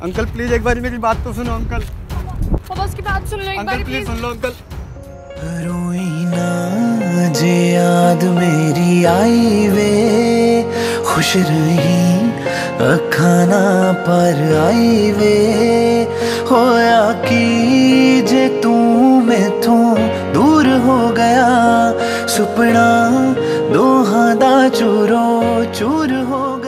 Uncle please एक बार मेरी बात तो सुनो अंकल। पापा उसकी बात सुन लो एक बार प्लीज सुन लो अंकल। रोई ना जे याद मेरी आई वे, खुश रही अखा ना पर आई वे, होया की जे तू मैथों दूर हो गया, सुपना दोहां दा चूरो चूर हो गया।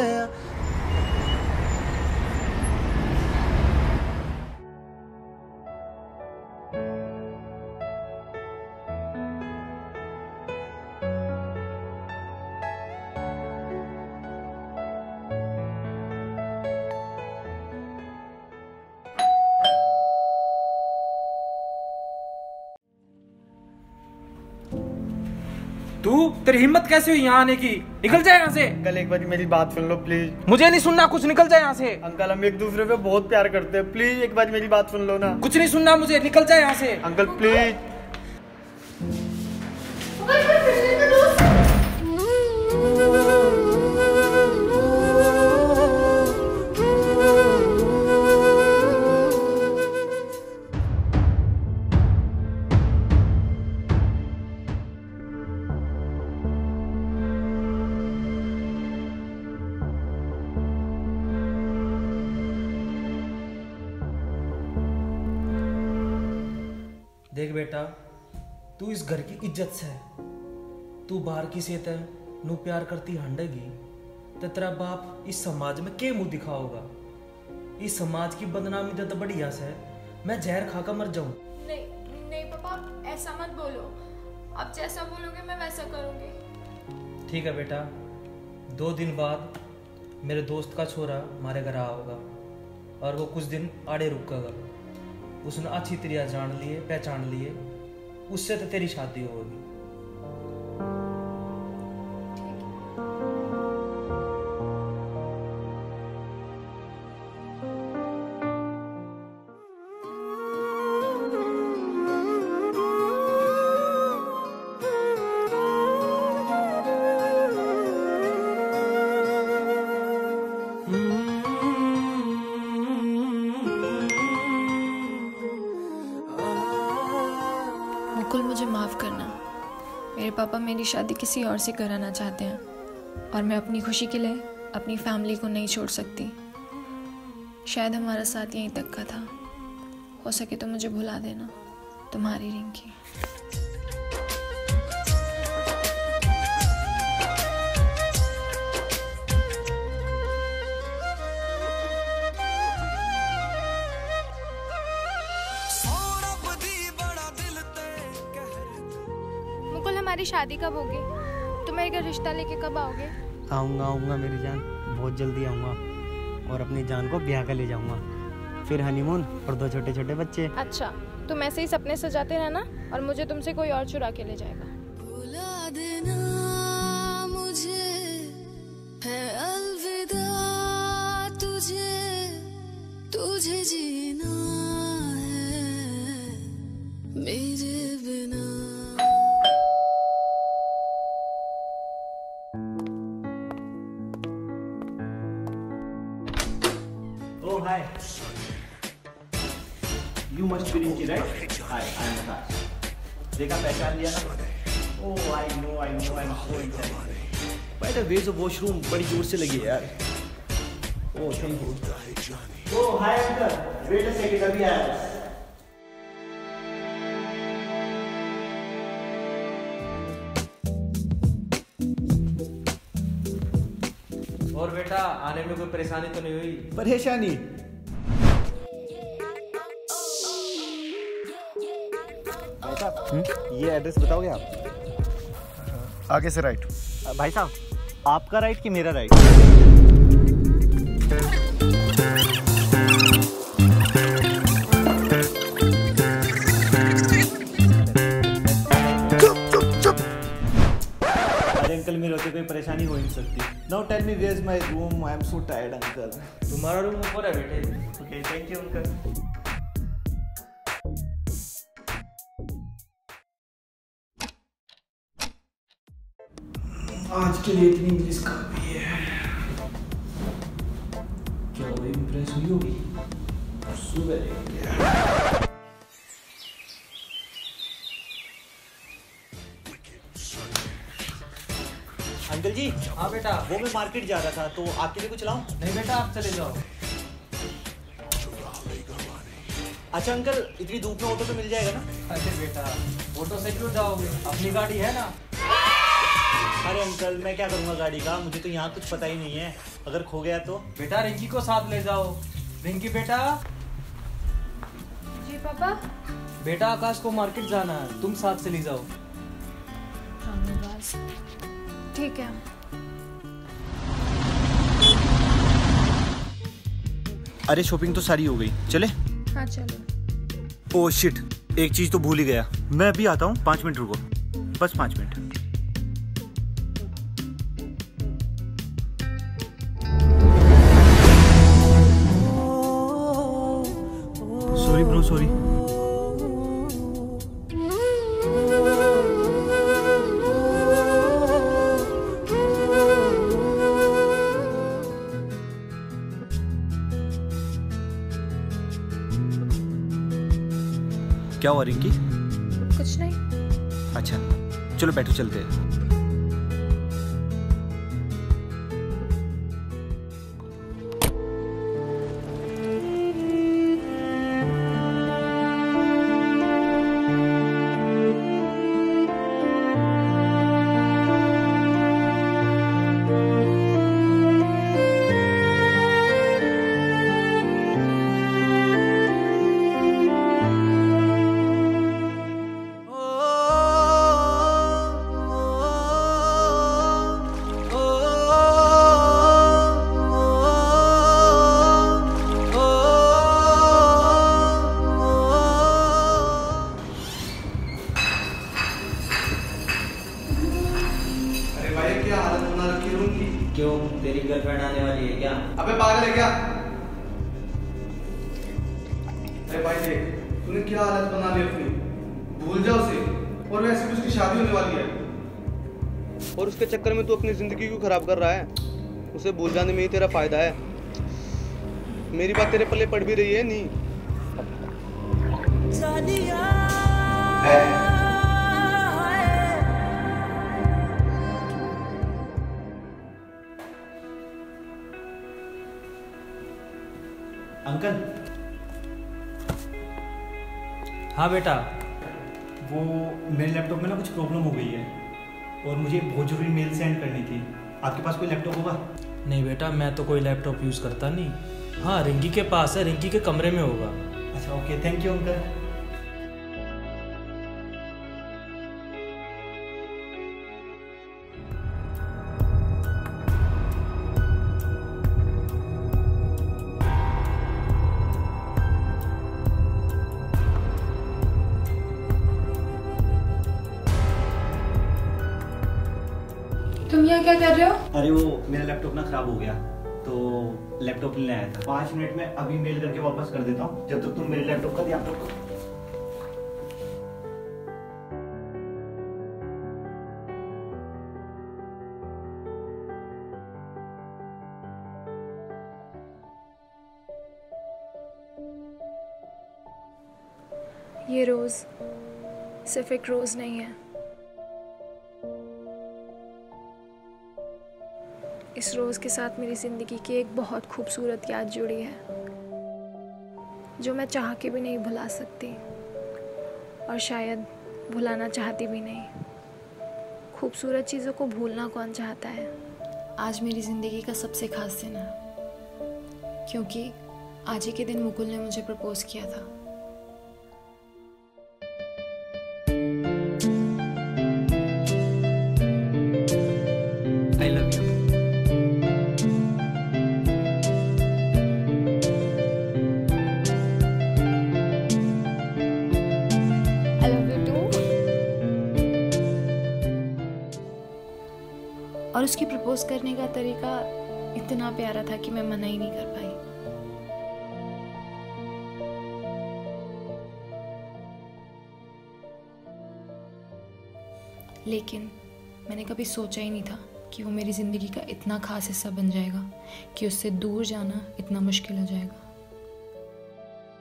तू तेरी हिम्मत कैसे हुई यहाँ आने की? निकल जाए यहाँ से। अंकल एक बार मेरी बात सुन लो प्लीज। मुझे नहीं सुनना कुछ, निकल जाए यहाँ से। अंकल हम एक दूसरे पे बहुत प्यार करते हैं, प्लीज एक बार मेरी बात सुन लो ना। कुछ नहीं सुनना मुझे, निकल जाए यहाँ से। Uncle please. देख बेटा, तू इस घर की इज्जत से है। तू बाहर की सेहत है नू प्यार करती हंडेगी तो तेरा बाप इस समाज में के मुंह दिखाओगा? इस समाज की बदनामी तो बढ़िया से मैं जहर खाकर मर जाऊं। नहीं नहीं पापा ऐसा मत बोलो, आप जैसा बोलोगे मैं वैसा करूंगी। ठीक है बेटा, 2 दिन बाद मेरे दोस्त का छोरा हमारे घर आओगा और वो कुछ दिन आड़े रुकेगा। उसने अच्छी तरह जान लिए पहचान लिए, उससे तो तेरी शादी होगी। मुकुल मुझे माफ़ करना, मेरे पापा मेरी शादी किसी और से कराना चाहते हैं और मैं अपनी खुशी के लिए अपनी फैमिली को नहीं छोड़ सकती। शायद हमारा साथ यहीं तक का था, हो सके तो मुझे भुला देना। तुम्हारी रिंकी। मुकुल हमारी शादी कब होगी? तुम मेरे घर रिश्ता लेके कब आओगे? आऊँगा मेरी जान, बहुत जल्दी आऊँगा और अपनी जान को ब्याह कर ले जाऊँगा, फिर हनीमून और 2 छोटे छोटे बच्चे। अच्छा, तुम ऐसे ही सपने सजाते रहना और मुझे तुमसे कोई और चुरा के ले जाएगा। भुला देना मुझे है अलविदा, तुझे जीना है मेरे बिना। Oh, hi. You must be Rinki, right? Hi, I'm Akash. देखा पहचान लिया ना? Oh, I know, I'm so excited. By the way, the washroom बड़ी जोर से लगी है यार. Oh, thank you. Oh, hi uncle. Wait a second, अभी आया. और बेटा आने में कोई परेशानी तो नहीं हुई? परेशानी? भाई साहब ये एड्रेस बताओगे आप? आगे से राइट। भाई साहब आपका राइट कि मेरा राइट? अंकल मेरे होते कोई परेशानी हो नहीं सकती। Now tell me where is my room, I am so tired uncle. तुम्हारा रूम ऊपर है बेटे। Okay thank you uncle. आज के लिए इतनी इंग्लिश काफी है। क्या वो इम्प्रेस हुई होगी? अंकल जी। हाँ बेटा। वो मैं मार्केट जा रहा था, तो आपके लिए कुछ लाऊं? नहीं बेटा, आप चले जाओ। अच्छा अंकल, इतनी धूप में ऑटो तो मिल जाएगा ना? अरे बेटा, ऑटो से क्यों जाओगे, अपनी गाड़ी है ना। अरे अंकल, मैं क्या करूँगा गाड़ी का, मुझे तो यहाँ कुछ पता ही नहीं है, अगर खो गया तो? बेटा रिंकी को साथ ले जाओ। रिंकी बेटा। जी पापा। बेटा आकाश को मार्केट जाना है, तुम साथ से ले जाओ। ठीक है। अरे शॉपिंग तो सारी हो गई, चले? हाँ चलो। ओह शिट, एक चीज तो भूल ही गया। मैं अभी आता हूँ, 5 मिनट रुको, बस 5 मिनट। Sorry bro, sorry. क्या हुआ रिंकी? कुछ नहीं। अच्छा चलो बैठो, चलते हैं। क्यों, तेरी गर्लफ्रेंड आने वाली है क्या? अबे पागल है क्या? अरे भाई देख, तूने क्या हालत बना ली अपनी। भूल जा उसे, और वैसे भी उसकी शादी होने वाली है। और उसके चक्कर में तू अपनी जिंदगी क्यों खराब कर रहा है? उसे भूल जाने में ही तेरा फायदा है। मेरी बात तेरे पल्ले पड़ भी रही है नहीं? अंकल। हाँ बेटा। वो मेरे लैपटॉप में ना कुछ प्रॉब्लम हो गई है, और मुझे बहुत जरूरी मेल सेंड करनी थी। आपके पास कोई लैपटॉप होगा? नहीं बेटा, मैं तो कोई लैपटॉप यूज़ करता नहीं। हाँ रिंकी के पास है, रिंकी के कमरे में होगा। अच्छा ओके, थैंक यू अंकल। तुम यहाँ क्या कर रहे हो? अरे वो मेरा लैपटॉप ना खराब हो गया, तो लैपटॉप लेने आया था। 5 मिनट में अभी मेल करके वापस कर देता हूँ, जब तक तुम मेरे लैपटॉप का ध्यान रखो। ये रोज़ सिर्फ एक रोज़ नहीं है। इस रोज़ के साथ मेरी ज़िंदगी की एक बहुत खूबसूरत याद जुड़ी है, जो मैं चाह के भी नहीं भुला सकती, और शायद भुलाना चाहती भी नहीं। खूबसूरत चीज़ों को भूलना कौन चाहता है? आज मेरी ज़िंदगी का सबसे खास दिन है, क्योंकि आज ही के दिन मुकुल ने मुझे प्रपोज़ किया था। I love you. I love you too। और उसकी प्रपोज करने का तरीका इतना प्यारा था कि मैं मना ही नहीं कर पाई। लेकिन मैंने कभी सोचा ही नहीं था कि वो मेरी ज़िंदगी का इतना खास हिस्सा बन जाएगा कि उससे दूर जाना इतना मुश्किल हो जाएगा।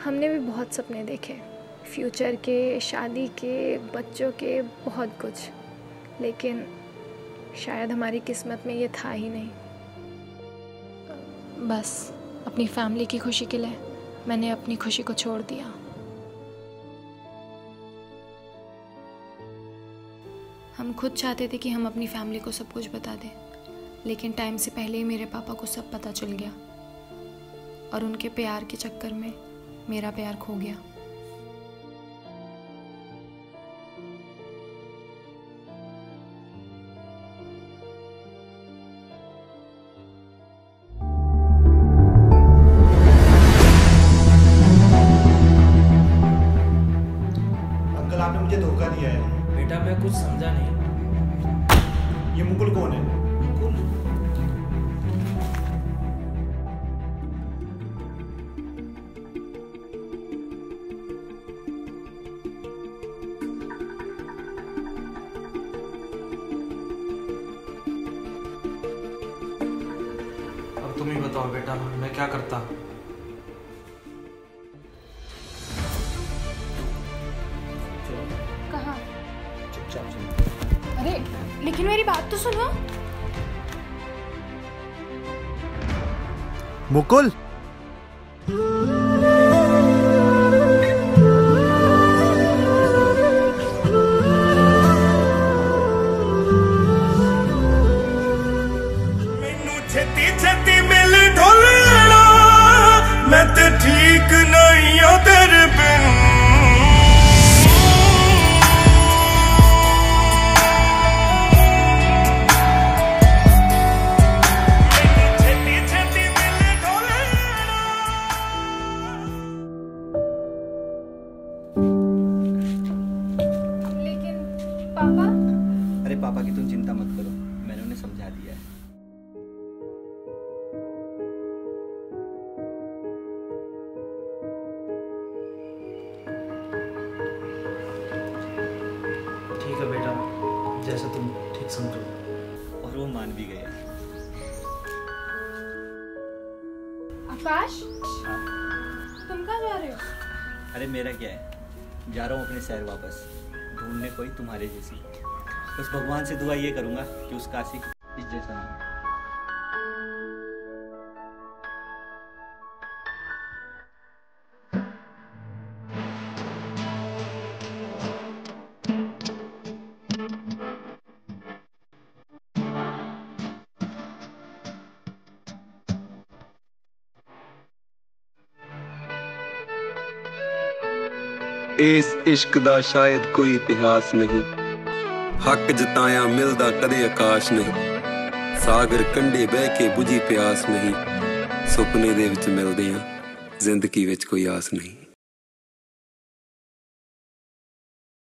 हमने भी बहुत सपने देखे, फ्यूचर के, शादी के, बच्चों के, बहुत कुछ, लेकिन शायद हमारी किस्मत में ये था ही नहीं। बस अपनी फैमिली की खुशी के लिए मैंने अपनी खुशी को छोड़ दिया। हम खुद चाहते थे कि हम अपनी फैमिली को सब कुछ बता दें, लेकिन टाइम से पहले ही मेरे पापा को सब पता चल गया और उनके प्यार के चक्कर में मेरा प्यार खो गया। अंकल आपने मुझे धोखा दिया है। बेटा मैं कुछ समझा नहीं। ये मुकुल कौन है? मुकुल? अब तुम ही बताओ बेटा, मैं क्या करता? कहाँ? चुपचाप सुनो। अरे लेकिन मेरी बात तो सुनो। मुकुल, मैनू छेती छेती मिल ढोलना, मैं ते ठीक नहीं हूं तेरे बिन। लेकिन पापा? अरे पापा की तुम चिंता मत करो, मैंने उन्हें समझा दिया है। ठीक है बेटा, जैसा तुम ठीक समझो। और वो मान भी गया। आकाश, हाँ? तुम कहाँ जा रहे हो? अरे मेरा क्या है, जा रहा हूँ अपने शहर वापस, ढूंढने कोई तुम्हारे जैसी। बस भगवान से दुआ ये करूँगा कि उसका आशिक इस जैसा नहीं। इस इश्क दा शायद कोई इतिहास नहीं, हक जताया मिलदा कदे आकाश नहीं, सागर कंढे बह के बुझी प्यास नहीं, सुपने दे विच मिलदे आ जिंदगी विच कोई आस नहीं।